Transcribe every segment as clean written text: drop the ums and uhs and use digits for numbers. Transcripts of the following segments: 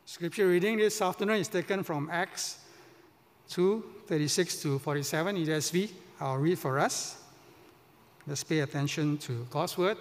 Scripture reading this afternoon is taken from Acts 2:36 to 47 ESV. I'll read for us. Let's pay attention to God's word.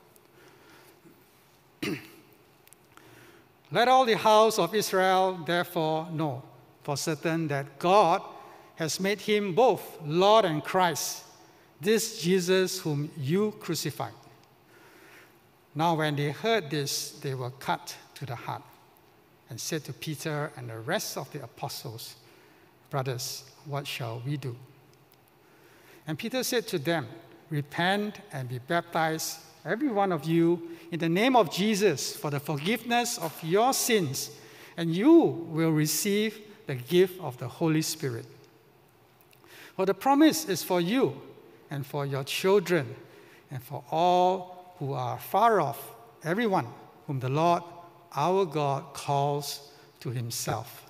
Let all the house of Israel therefore know for certain that God has made him both Lord and Christ, this Jesus whom you crucified. Now when they heard this, they were cut to the heart and said to Peter and the rest of the apostles, "Brothers, what shall we do?" And Peter said to them, "Repent and be baptized, every one of you, in the name of Jesus for the forgiveness of your sins, and you will receive the gift of the Holy Spirit. For the promise is for you and for your children and for all who are far off, everyone whom the Lord our God calls to himself."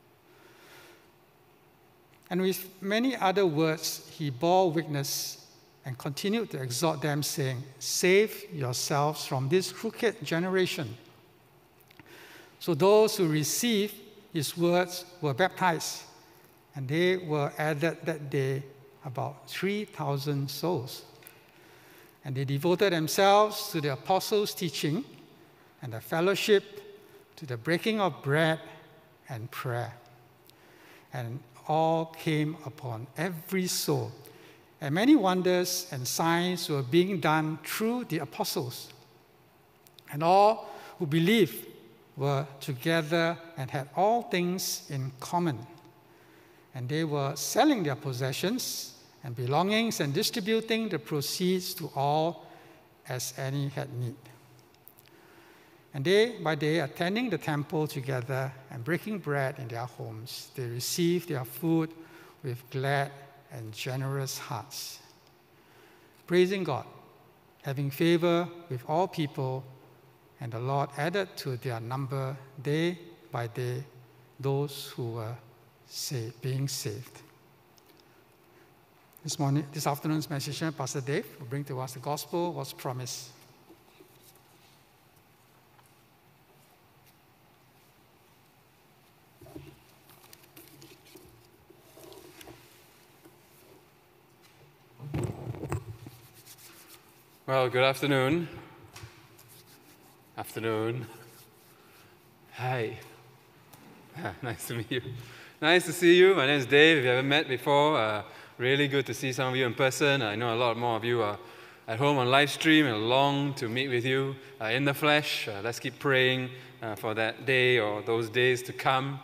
And with many other words, he bore witness and continued to exhort them, saying, "Save yourselves from this crooked generation." So those who received his words were baptized, and they were added that day about 3,000 souls. And they devoted themselves to the apostles' teaching and the fellowship, to the breaking of bread and prayer. And all came upon every soul. And many wonders and signs were being done through the apostles. And all who believed were together and had all things in common. And they were selling their possessions and belongings and distributing the proceeds to all as any had need. And day by day, attending the temple together and breaking bread in their homes, they received their food with glad and generous hearts, praising God, having favor with all people, and the Lord added to their number day by day those who were being saved. This afternoon's message, Pastor Dave will bring to us the gospel was promised. Well, good afternoon. Afternoon. Hi. Nice to meet you. Nice to see you. My name is Dave. If you haven't met before, really good to see some of you in person. I know a lot more of you are at home on live stream and long to meet with you in the flesh. Let's keep praying for that day or those days to come.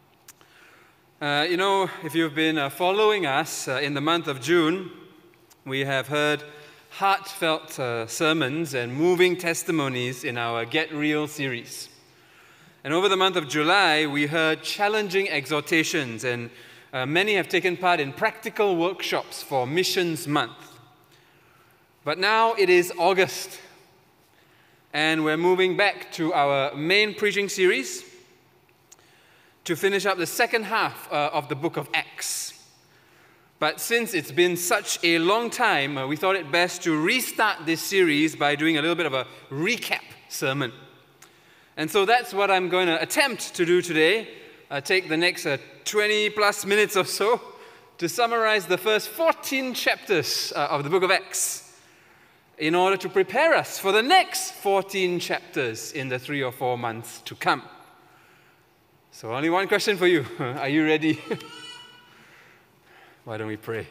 If you've been following us in the month of June, we have heard heartfelt sermons and moving testimonies in our Get Real series. And over the month of July, we heard challenging exhortations, and many have taken part in practical workshops for Missions Month. But now it is August, and we're moving back to our main preaching series to finish up the second half of the book of Acts. But since it's been such a long time, we thought it best to restart this series by doing a little bit of a recap sermon. And so that's what I'm going to attempt to do today. Take the next 20 plus minutes or so to summarize the first 14 chapters of the book of Acts in order to prepare us for the next 14 chapters in the 3 or 4 months to come. So only one question for you. Are you ready? Why don't we pray?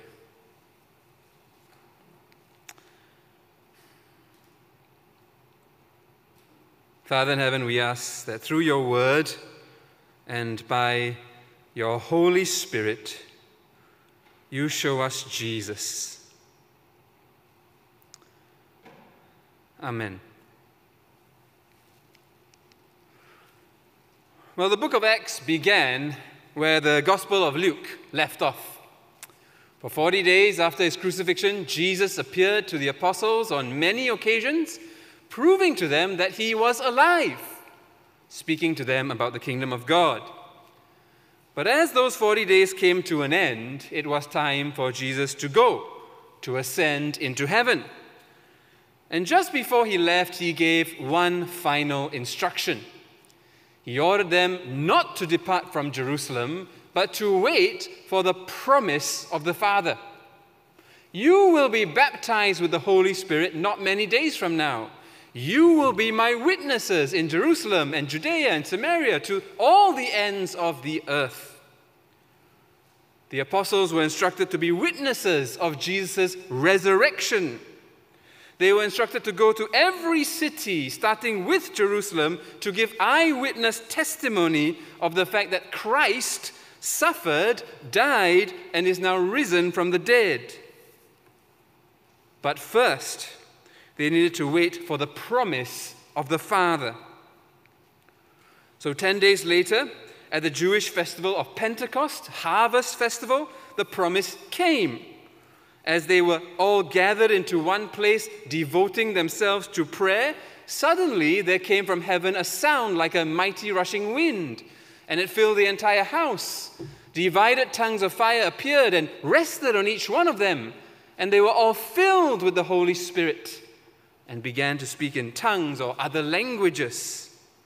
Father in heaven, we ask that through your word and by your Holy Spirit, you show us Jesus. Amen. Well, the book of Acts began where the Gospel of Luke left off. For 40 days after his crucifixion, Jesus appeared to the apostles on many occasions, proving to them that he was alive, speaking to them about the kingdom of God. But as those 40 days came to an end, it was time for Jesus to go, to ascend into heaven. And just before he left, he gave one final instruction. He ordered them not to depart from Jerusalem, but to wait for the promise of the Father. You will be baptized with the Holy Spirit not many days from now. You will be my witnesses in Jerusalem and Judea and Samaria to all the ends of the earth. The apostles were instructed to be witnesses of Jesus' resurrection. They were instructed to go to every city, starting with Jerusalem, to give eyewitness testimony of the fact that Christ suffered, died, and is now risen from the dead. But first, they needed to wait for the promise of the Father. So 10 days later, at the Jewish festival of Pentecost, Harvest Festival, the promise came. As they were all gathered into one place, devoting themselves to prayer, suddenly there came from heaven a sound like a mighty rushing wind, and it filled the entire house. Divided tongues of fire appeared and rested on each one of them, and they were all filled with the Holy Spirit and began to speak in tongues or other languages.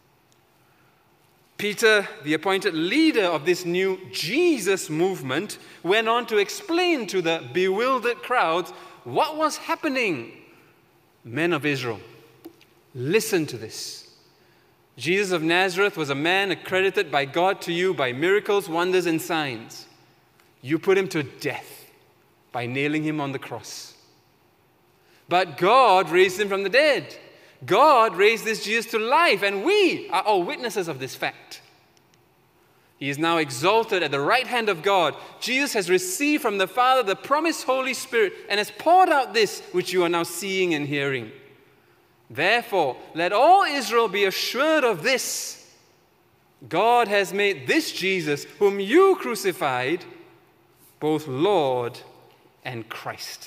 Peter, the appointed leader of this new Jesus movement, went on to explain to the bewildered crowds what was happening. Men of Israel, listen to this. Jesus of Nazareth was a man accredited by God to you by miracles, wonders, and signs. You put him to death by nailing him on the cross. But God raised him from the dead. God raised this Jesus to life, and we are all witnesses of this fact. He is now exalted at the right hand of God. Jesus has received from the Father the promised Holy Spirit and has poured out this which you are now seeing and hearing. Therefore, let all Israel be assured of this. God has made this Jesus, whom you crucified, both Lord and Christ.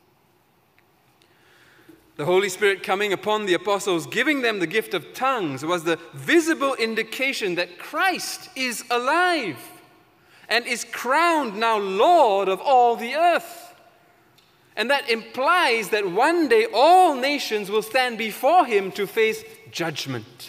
The Holy Spirit coming upon the apostles, giving them the gift of tongues, was the visible indication that Christ is alive and is crowned now Lord of all the earth. And that implies that one day all nations will stand before him to face judgment.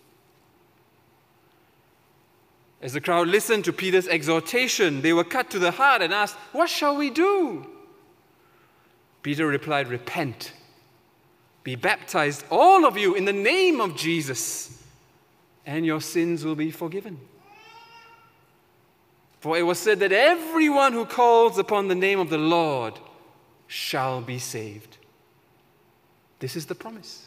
As the crowd listened to Peter's exhortation, they were cut to the heart and asked, "What shall we do?" Peter replied, "Repent. Be baptized, all of you, in the name of Jesus, and your sins will be forgiven. For it was said that everyone who calls upon the name of the Lord shall be saved." This is the promise.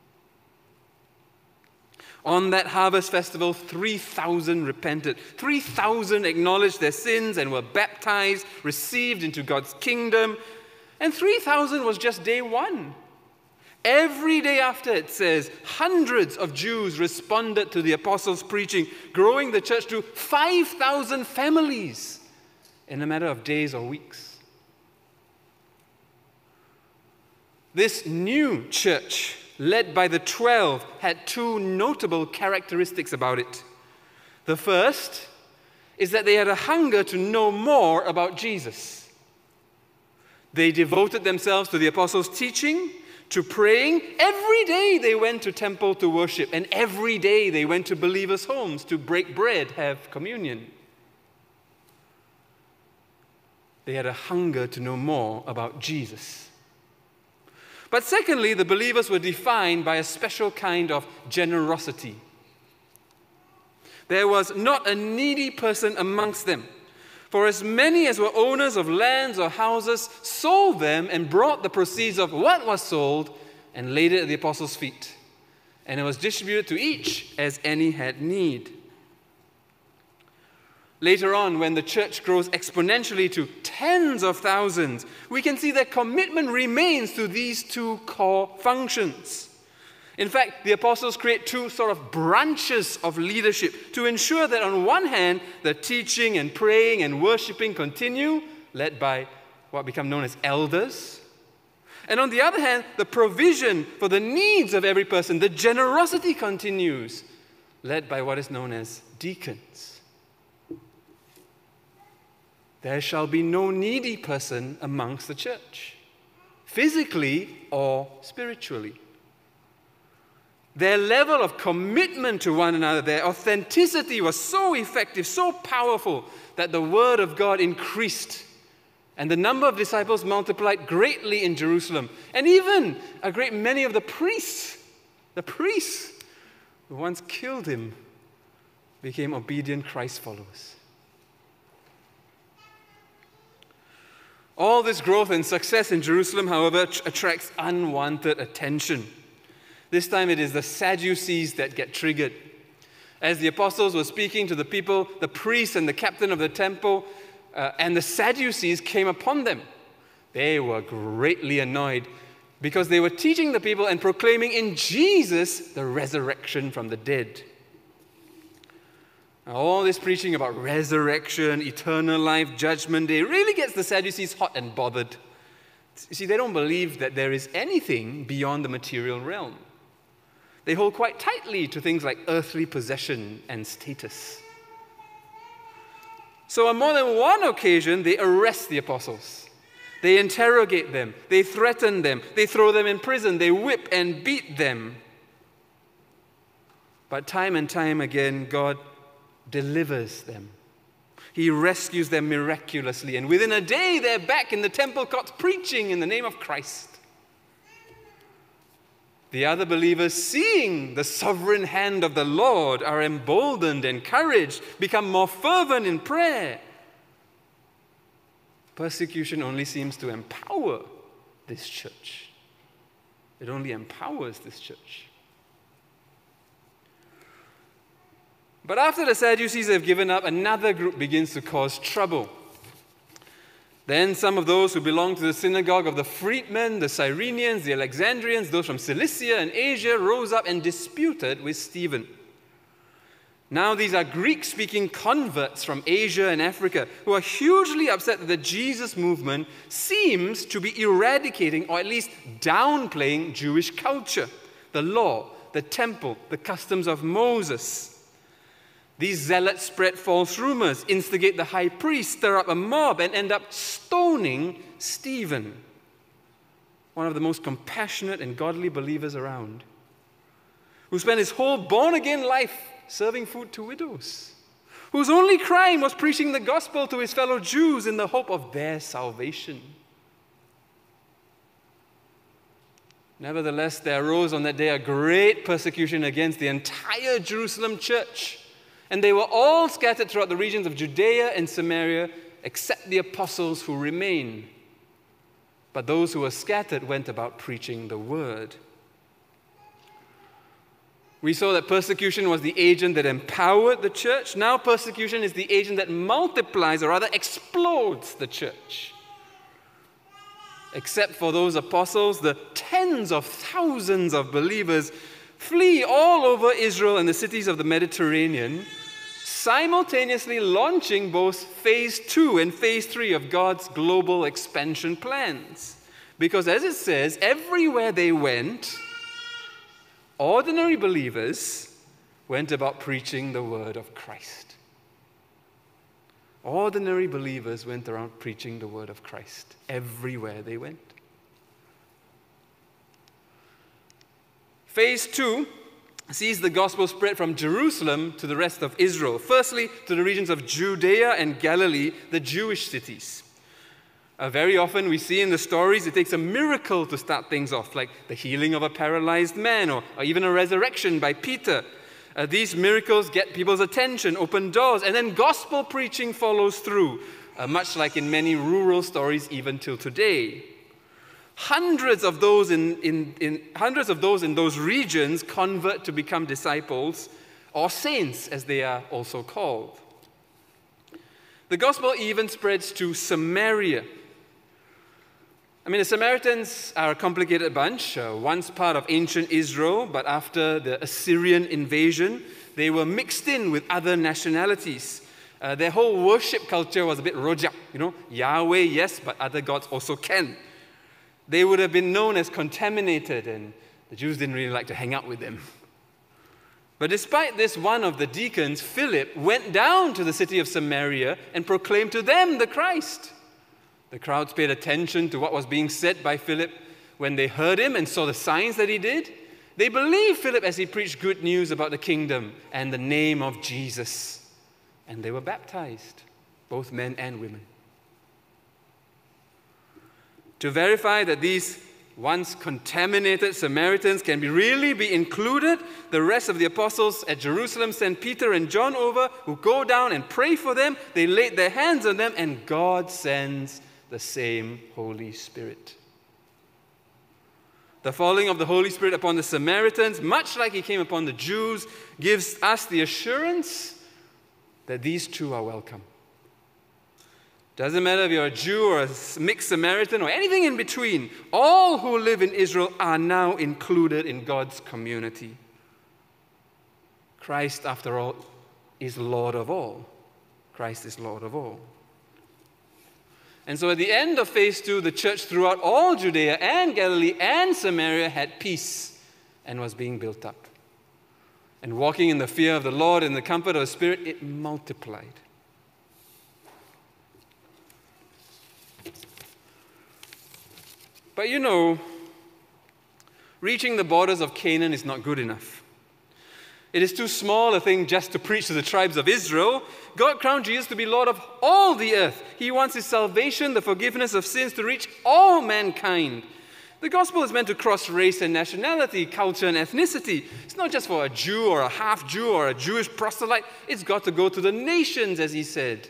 On that harvest festival, 3,000 repented. 3,000 acknowledged their sins and were baptized, received into God's kingdom. And 3,000 was just day one. Every day after, it says, hundreds of Jews responded to the apostles' preaching, growing the church to 5,000 families in a matter of days or weeks. This new church, led by the 12, had two notable characteristics about it. The first is that they had a hunger to know more about Jesus. They devoted themselves to the apostles' teaching, to praying. Every day they went to temple to worship, and every day they went to believers' homes to break bread, have communion. They had a hunger to know more about Jesus. But secondly, the believers were defined by a special kind of generosity. There was not a needy person amongst them. For as many as were owners of lands or houses sold them and brought the proceeds of what was sold and laid it at the apostles' feet. And it was distributed to each as any had need. Later on, when the church grows exponentially to tens of thousands, we can see that commitment remains to these two core functions. In fact, the apostles create two sort of branches of leadership to ensure that on one hand, the teaching and praying and worshiping continue, led by what become known as elders. And on the other hand, the provision for the needs of every person, the generosity continues, led by what is known as deacons. There shall be no needy person amongst the church, physically or spiritually. Their level of commitment to one another, their authenticity was so effective, so powerful, that the word of God increased. And the number of disciples multiplied greatly in Jerusalem. And even a great many of the priests who once killed him, became obedient Christ followers. All this growth and success in Jerusalem, however, attracts unwanted attention. This time it is the Sadducees that get triggered. As the apostles were speaking to the people, the priest and the captain of the temple and the Sadducees came upon them. They were greatly annoyed because they were teaching the people and proclaiming in Jesus the resurrection from the dead. Now, all this preaching about resurrection, eternal life, judgment day really gets the Sadducees hot and bothered. You see, they don't believe that there is anything beyond the material realm. They hold quite tightly to things like earthly possession and status. So on more than one occasion, they arrest the apostles. They interrogate them. They threaten them. They throw them in prison. They whip and beat them. But time and time again, God delivers them. He rescues them miraculously. And within a day, they're back in the temple courts preaching in the name of Christ. The other believers, seeing the sovereign hand of the Lord, are emboldened, encouraged, become more fervent in prayer. Persecution only seems to empower this church. It only empowers this church. But after the Sadducees have given up, another group begins to cause trouble. Then some of those who belonged to the synagogue of the freedmen, the Cyrenians, the Alexandrians, those from Cilicia and Asia, rose up and disputed with Stephen. Now these are Greek-speaking converts from Asia and Africa who are hugely upset that the Jesus movement seems to be eradicating or at least downplaying Jewish culture, the law, the temple, the customs of Moses. These zealots spread false rumors, instigate the high priest, stir up a mob, and end up stoning Stephen, one of the most compassionate and godly believers around, who spent his whole born-again life serving food to widows, whose only crime was preaching the gospel to his fellow Jews in the hope of their salvation. Nevertheless, there arose on that day a great persecution against the entire Jerusalem church, and they were all scattered throughout the regions of Judea and Samaria, except the apostles who remained. But those who were scattered went about preaching the word. We saw that persecution was the agent that empowered the church. Now persecution is the agent that multiplies, or rather explodes, the church. Except for those apostles, the tens of thousands of believers flee all over Israel and the cities of the Mediterranean, simultaneously launching both phase 2 and phase 3 of God's global expansion plans. Because as it says, everywhere they went, ordinary believers went about preaching the word of Christ. Ordinary believers went around preaching the word of Christ everywhere they went. Phase 2 sees the gospel spread from Jerusalem to the rest of Israel. Firstly, to the regions of Judea and Galilee, the Jewish cities. Very often we see in the stories it takes a miracle to start things off, like the healing of a paralyzed man or even a resurrection by Peter. These miracles get people's attention, open doors, and then gospel preaching follows through, much like in many rural stories even till today. Hundreds of those in those regions convert to become disciples, or saints as they are also called. The gospel even spreads to Samaria. The Samaritans are a complicated bunch, once part of ancient Israel, but after the Assyrian invasion, they were mixed in with other nationalities. Their whole worship culture was a bit rojak, Yahweh, yes, but other gods also can. They would have been known as contaminated, and the Jews didn't really like to hang out with them. But despite this, one of the deacons, Philip, went down to the city of Samaria and proclaimed to them the Christ. The crowds paid attention to what was being said by Philip when they heard him and saw the signs that he did. They believed Philip as he preached good news about the kingdom and the name of Jesus. And they were baptized, both men and women. To verify that these once contaminated Samaritans can really be included, the rest of the apostles at Jerusalem sent Peter and John over, who go down and pray for them. They laid their hands on them, and God sends the same Holy Spirit. The falling of the Holy Spirit upon the Samaritans, much like he came upon the Jews, gives us the assurance that these too are welcome. Doesn't matter if you're a Jew or a mixed Samaritan or anything in between, all who live in Israel are now included in God's community. Christ, after all, is Lord of all. Christ is Lord of all. And so at the end of phase 2, the church throughout all Judea and Galilee and Samaria had peace and was being built up. And walking in the fear of the Lord and the comfort of the Spirit, it multiplied. But you know, reaching the borders of Canaan is not good enough. It is too small a thing just to preach to the tribes of Israel. God crowned Jesus to be Lord of all the earth. He wants his salvation, the forgiveness of sins, to reach all mankind. The gospel is meant to cross race and nationality, culture and ethnicity. It's not just for a Jew or a half-Jew or a Jewish proselyte. It's got to go to the nations, as he said.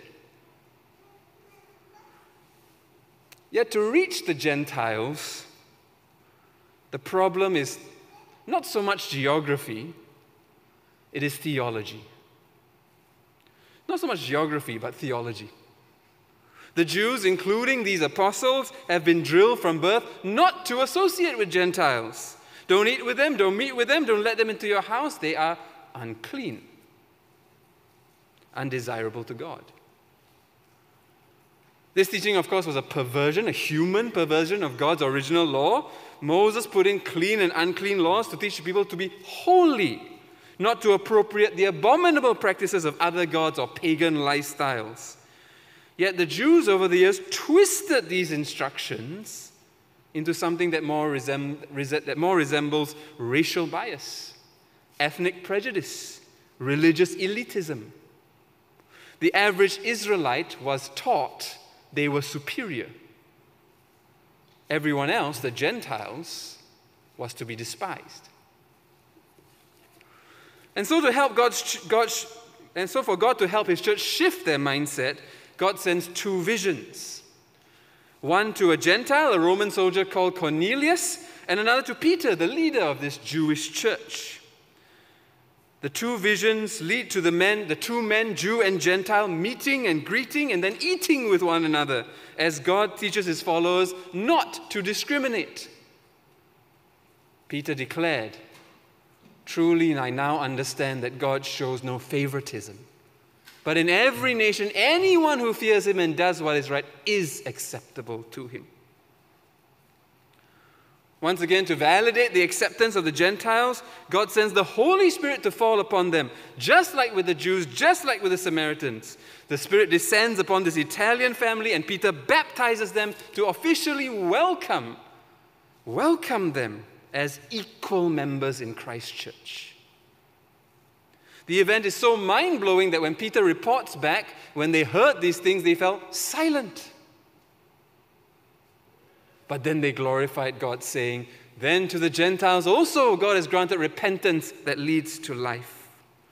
Yet to reach the Gentiles, the problem is not so much geography, it is theology. Not so much geography, but theology. The Jews, including these apostles, have been drilled from birth not to associate with Gentiles. Don't eat with them, don't meet with them, don't let them into your house. They are unclean, undesirable to God. This teaching, of course, was a perversion, a human perversion of God's original law. Moses put in clean and unclean laws to teach people to be holy, not to appropriate the abominable practices of other gods or pagan lifestyles. Yet the Jews over the years twisted these instructions into something that more resembles racial bias, ethnic prejudice, religious elitism. The average Israelite was taught they were superior. Everyone else, the Gentiles, was to be despised. And so for God to help his church shift their mindset, God sends two visions. One to a Gentile, a Roman soldier called Cornelius, and another to Peter, the leader of this Jewish church. The two visions lead to the two men, Jew and Gentile, meeting and greeting and then eating with one another, as God teaches his followers not to discriminate. Peter declared, "Truly, I now understand that God shows no favoritism. But in every nation, anyone who fears him and does what is right is acceptable to him." Once again, to validate the acceptance of the Gentiles, God sends the Holy Spirit to fall upon them, just like with the Jews, just like with the Samaritans. The Spirit descends upon this Italian family, and Peter baptizes them to officially welcome them as equal members in Christ's church. The event is so mind-blowing that when Peter reports back, when they heard these things, they fell silent. But then they glorified God, saying, "Then to the Gentiles also God has granted repentance that leads to life."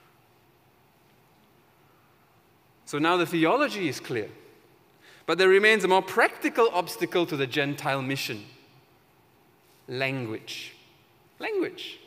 So now the theology is clear. But there remains a more practical obstacle to the Gentile mission: language. Language.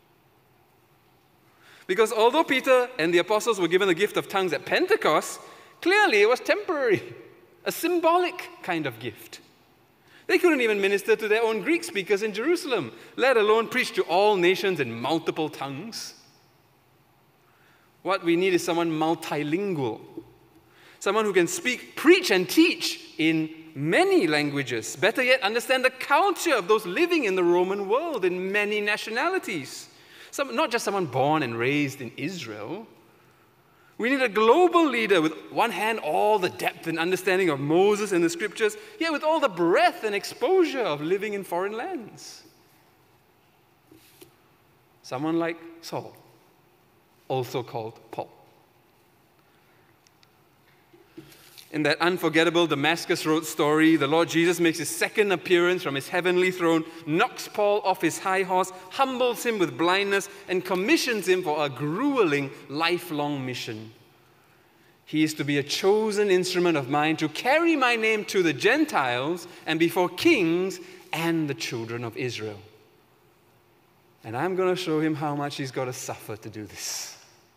Because although Peter and the apostles were given the gift of tongues at Pentecost, clearly it was temporary, a symbolic kind of gift. They couldn't even minister to their own Greek speakers in Jerusalem, let alone preach to all nations in multiple tongues. What we need is someone multilingual, someone who can speak, preach, and teach in many languages. Better yet, understand the culture of those living in the Roman world in many nationalities. Not just someone born and raised in Israel. We need a global leader with one hand all the depth and understanding of Moses and the scriptures, yet with all the breadth and exposure of living in foreign lands. someone like Saul, also called Paul. In that unforgettable Damascus Road story, the Lord Jesus makes his second appearance from his heavenly throne, knocks Paul off his high horse, humbles him with blindness, and commissions him for a grueling, lifelong mission. He is to be a chosen instrument of mine to carry my name to the Gentiles and before kings and the children of Israel. And I'm going to show him how much he's got to suffer to do this.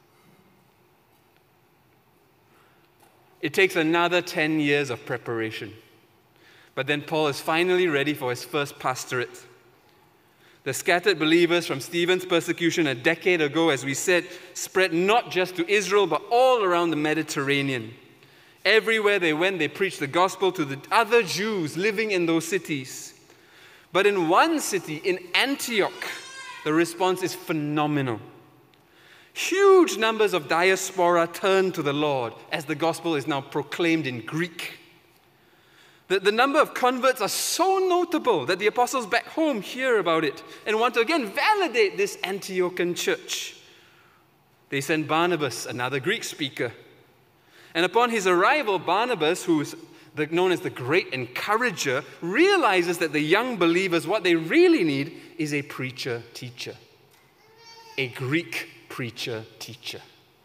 It takes another 10 years of preparation. But then Paul is finally ready for his first pastorate. The scattered believers from Stephen's persecution a decade ago, as we said, spread not just to Israel, but all around the Mediterranean. Everywhere they went, they preached the gospel to the other Jews living in those cities. But in one city, in Antioch, the response is phenomenal. Huge numbers of diaspora turn to the Lord as the gospel is now proclaimed in Greek. The number of converts are so notable that the apostles back home hear about it and want to again validate this Antiochian church. They send Barnabas, another Greek speaker. And upon his arrival, Barnabas, who is known as the great encourager, realizes that the young believers, what they really need is a preacher-teacher, a Greek preacher-teacher.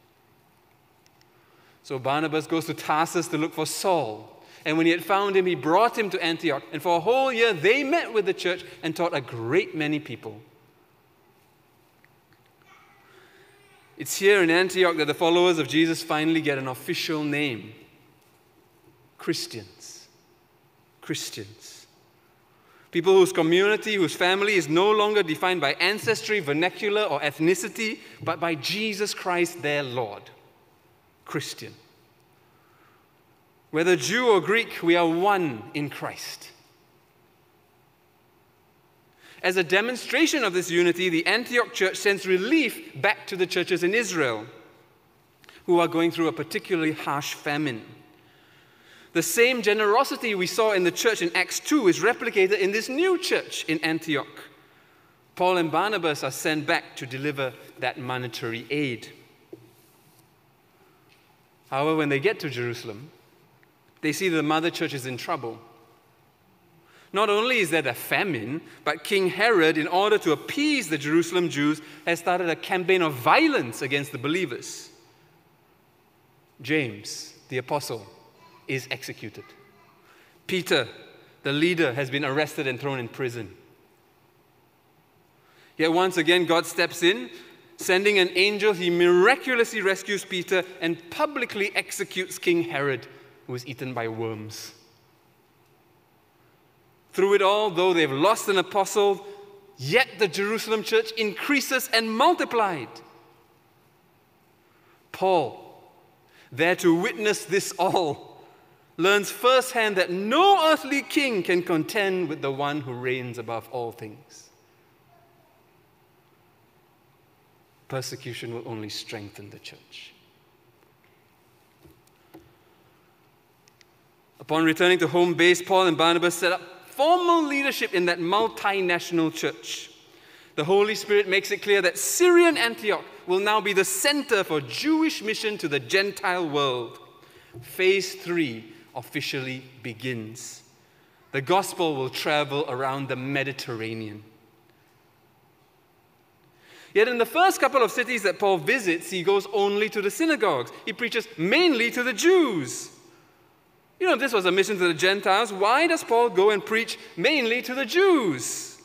So Barnabas goes to Tarsus to look for Saul. And when he had found him, he brought him to Antioch. And for a whole year, they met with the church and taught a great many people. It's here in Antioch that the followers of Jesus finally get an official name. Christians. Christians. People whose community, whose family is no longer defined by ancestry, vernacular, or ethnicity, but by Jesus Christ, their Lord. Christian. Whether Jew or Greek, we are one in Christ. As a demonstration of this unity, the Antioch church sends relief back to the churches in Israel, who are going through a particularly harsh famine. The same generosity we saw in the church in Acts 2 is replicated in this new church in Antioch. Paul and Barnabas are sent back to deliver that monetary aid. However, when they get to Jerusalem, they see the mother church is in trouble. Not only is there a famine, but King Herod, in order to appease the Jerusalem Jews, has started a campaign of violence against the believers. James, the apostle, is executed. Peter, the leader, has been arrested and thrown in prison. Yet once again, God steps in, sending an angel. He miraculously rescues Peter and publicly executes King Herod, who was eaten by worms. Through it all, though they've lost an apostle, yet the Jerusalem church increases and multiplied. Paul, there to witness this all, learns firsthand that no earthly king can contend with the one who reigns above all things. Persecution will only strengthen the church. Upon returning to home base, Paul and Barnabas set up formal leadership in that multinational church. The Holy Spirit makes it clear that Syrian Antioch will now be the center for Jewish mission to the Gentile world. Phase 3 officially begins. The gospel will travel around the Mediterranean. Yet in the first couple of cities that Paul visits, he goes only to the synagogues. He preaches mainly to the Jews. You know, if this was a mission to the Gentiles, why does Paul go and preach mainly to the Jews?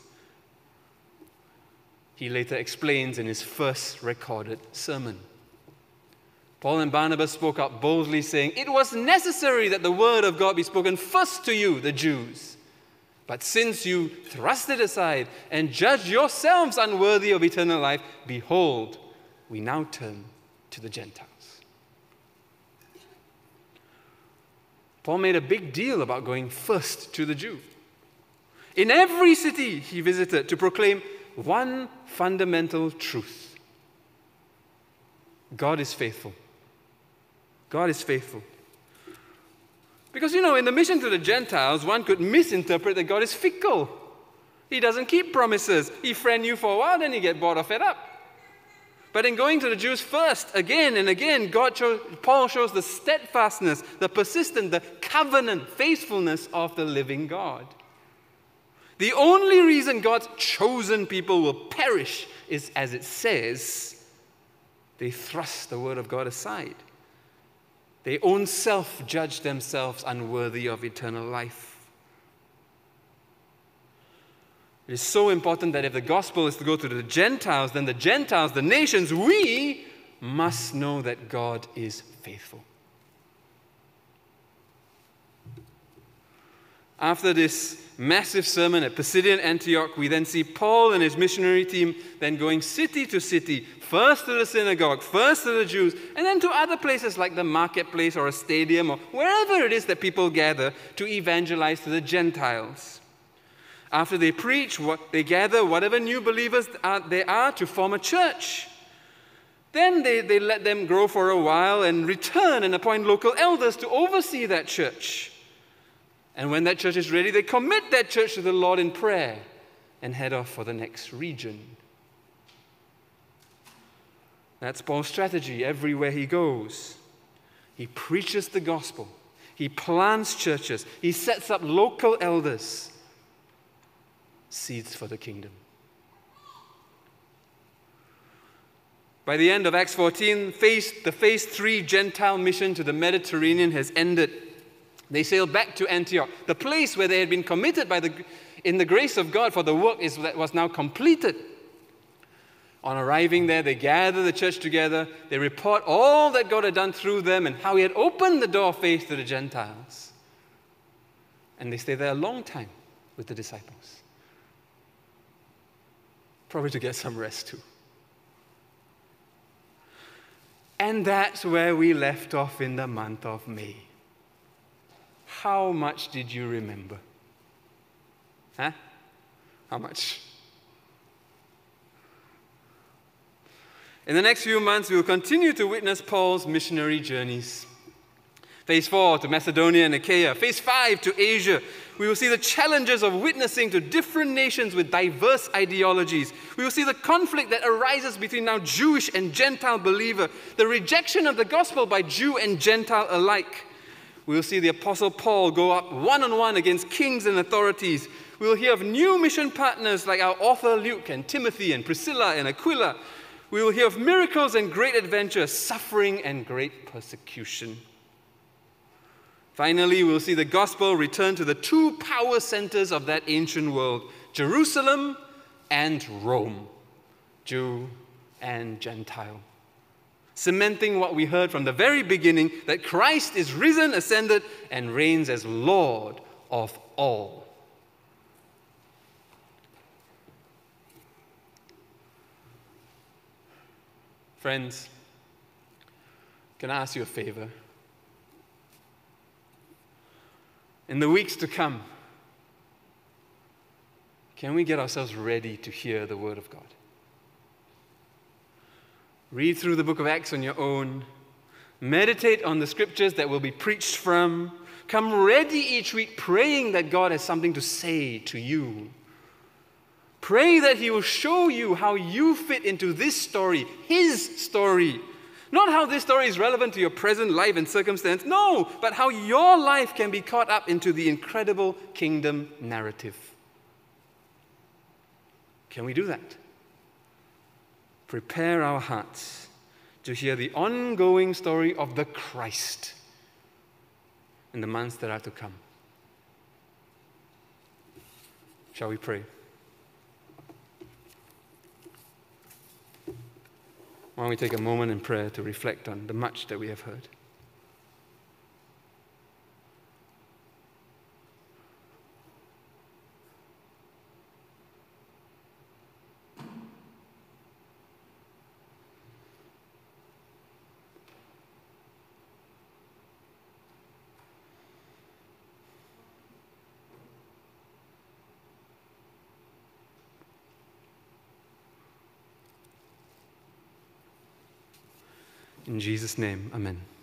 He later explains in his first recorded sermon. Paul and Barnabas spoke up boldly, saying, "It was necessary that the word of God be spoken first to you, the Jews. But since you thrust it aside and judge yourselves unworthy of eternal life, behold, we now turn to the Gentiles." Paul made a big deal about going first to the Jew. In every city he visited to proclaim one fundamental truth. God is faithful. God is faithful. Because, you know, in the mission to the Gentiles, one could misinterpret that God is fickle. He doesn't keep promises. He friend you for a while, then he get bored or fed up. But in going to the Jews first, again and again, Paul shows the steadfastness, the persistent, the covenant faithfulness of the living God. The only reason God's chosen people will perish is, as it says, they thrust the word of God aside. They own self judge themselves unworthy of eternal life. It is so important that if the gospel is to go to the Gentiles, then the Gentiles, the nations, we must know that God is faithful. After this massive sermon at Pisidian Antioch, we then see Paul and his missionary team then going city to city, first to the synagogue, first to the Jews, and then to other places like the marketplace or a stadium or wherever it is that people gather to evangelize to the Gentiles. After they preach, they gather whatever new believers they are to form a church. Then they let them grow for a while and return and appoint local elders to oversee that church. And when that church is ready, they commit that church to the Lord in prayer and head off for the next region. That's Paul's strategy everywhere he goes. He preaches the gospel. He plants churches. He sets up local elders. Seeds for the kingdom. By the end of Acts 14, the phase 3 Gentile mission to the Mediterranean has ended. They sailed back to Antioch, the place where they had been committed in the grace of God for the work that was now completed. On arriving there, they gather the church together. They report all that God had done through them and how he had opened the door of faith to the Gentiles. And they stay there a long time with the disciples. Probably to get some rest too. And that's where we left off in the month of May. How much did you remember? Huh? How much? In the next few months, we will continue to witness Paul's missionary journeys. Phase 4 to Macedonia and Achaia. Phase 5 to Asia. We will see the challenges of witnessing to different nations with diverse ideologies. We will see the conflict that arises between now Jewish and Gentile believer, the rejection of the gospel by Jew and Gentile alike. We will see the Apostle Paul go up one-on-one against kings and authorities. We will hear of new mission partners like our author Luke and Timothy and Priscilla and Aquila. We will hear of miracles and great adventure, suffering and great persecution. Finally, we'll see the gospel return to the two power centers of that ancient world, Jerusalem and Rome, Jew and Gentile. Cementing what we heard from the very beginning, that Christ is risen, ascended, and reigns as Lord of all. Friends, can I ask you a favor? In the weeks to come, can we get ourselves ready to hear the word of God? Read through the book of Acts on your own. Meditate on the scriptures that will be preached from. Come ready each week praying that God has something to say to you. Pray that he will show you how you fit into this story, his story. Not how this story is relevant to your present life and circumstance, no, but how your life can be caught up into the incredible kingdom narrative. Can we do that? Prepare our hearts to hear the ongoing story of the Christ in the months that are to come. Shall we pray? Why don't we take a moment in prayer to reflect on the much that we have heard. In Jesus' name, amen.